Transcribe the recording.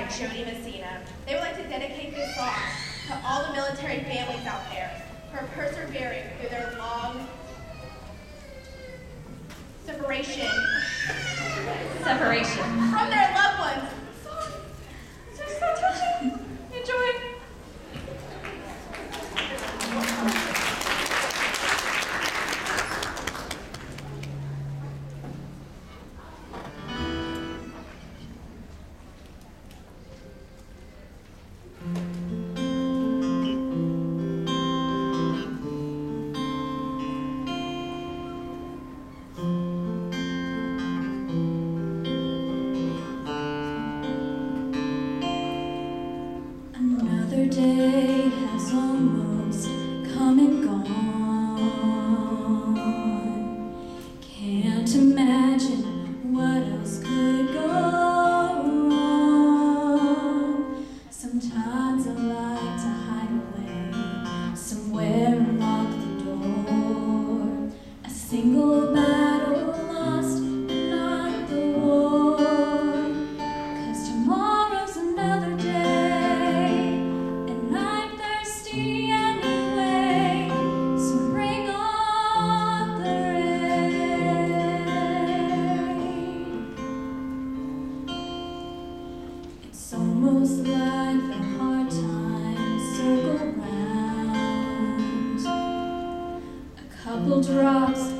bride, Jody Messina. They would like to dedicate this song to all the military families out there for persevering through their long separation from their loved ones. It's just so touching. Enjoy. Another day has almost come and gone. Can't imagine what else could go wrong. Sometimes I like to hide away somewhere and lock the door. A single battle lost, but not the war. 'Cause tomorrow's another day, and I'm thirsty anyway. So bring on the rain. It's almost like the hard times circle round. A couple drops